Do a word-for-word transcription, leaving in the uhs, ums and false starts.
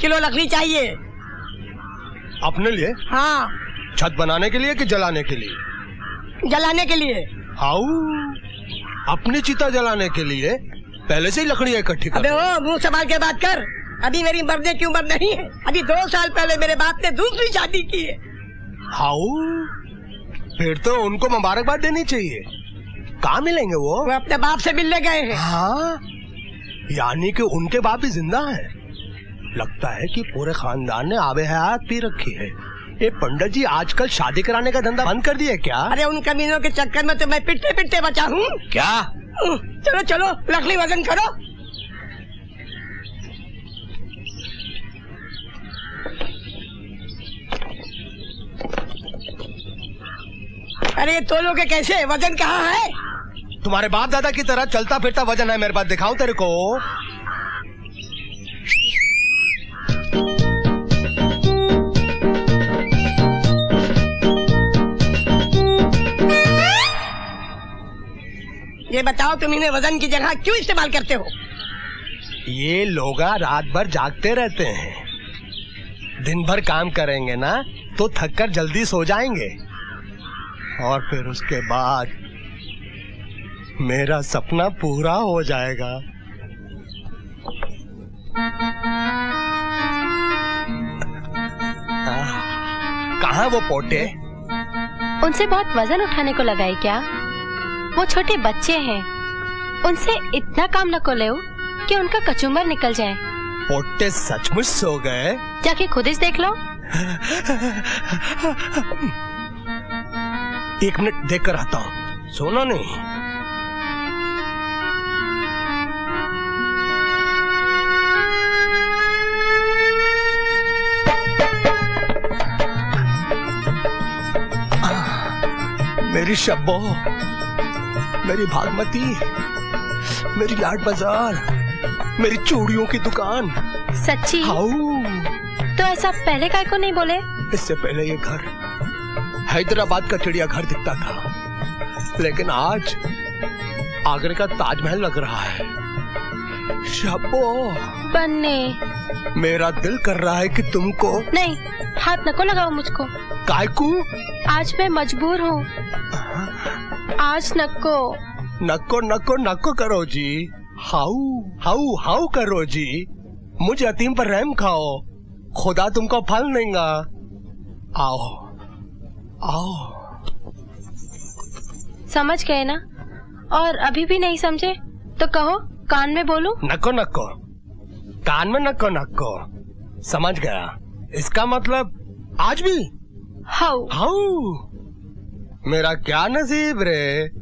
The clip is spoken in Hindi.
किलो लकड़ी चाहिए। अपने लिए? हाँ। छत बनाने के लिए कि जलाने के लिए? जलाने के लिए। हाउ? अपनी चिता जलाने के लिए पहले से ही लकड़ी इकट्ठी कर? अबे ओ, मुंह संभाल के बात कर। अभी मेरी मरने की उम्र नहीं है। अभी दो साल पहले मेरे बाप ने दूसरी शादी की है। हाउ? फिर तो उनको मुबारकबाद देनी चाहिए। कहाँ मिलेंगे वो? वो अपने बाप से मिलने गए हैं। हाँ? यानी कि उनके बाप भी जिंदा है। लगता है कि पूरे खानदान ने आबे हयात पी रखी है। ये पंडित जी आजकल शादी कराने का धंधा बंद कर दिया क्या? अरे उन कमीनों के चक्कर में तो मैं पिटते पिटते बचा हूँ। क्या? चलो चलो लकड़ी वजन करो। अरे तोलोगे कैसे? वजन कहाँ है? तुम्हारे बाप दादा की तरह चलता फिरता वजन है मेरे पास, दिखाऊं तेरे को? ये बताओ तुम इन्हें वजन की जगह क्यों इस्तेमाल करते हो? ये लोग रात भर जागते रहते हैं। दिन भर काम करेंगे ना तो थक कर जल्दी सो जाएंगे और फिर उसके बाद मेरा सपना पूरा हो जाएगा। कहाँ वो पोटे? उनसे बहुत वजन उठाने को लगा है क्या? वो छोटे बच्चे हैं, उनसे इतना काम न को ले कि उनका कचुम्बर निकल जाए। पोटे सचमुच सो गए? जाके खुद ही देख लो। एक मिनट देख कर आता हूँ। सोना नहीं। मेरी शब्बो, मेरी भागमती, मेरी लाड बाजार, मेरी चूड़ियों की दुकान। सच्ची? हाउ? तो ऐसा पहले काय को नहीं बोले? इससे पहले ये घर हैदराबाद का चिड़ियाघर दिखता था, लेकिन आज आगरे का ताजमहल लग रहा है। शब्बो, बन्ने, मेरा दिल कर रहा है कि तुमको। नहीं, हाथ नको लगाओ मुझको। कायकू? आज मैं मजबूर हूँ। आज नको। नको नको नको करो जी। हाउ हाउ हाउ करो जी। मुझे यतीम पर रहम खाओ, खुदा तुमको फल देगा। आओ आओ। समझ गए ना? और अभी भी नहीं समझे तो कहो कान में बोलूं? नको नको, कान में नको नको। समझ गया। इसका मतलब आज भी? How how. मेरा क्या नसीब रे।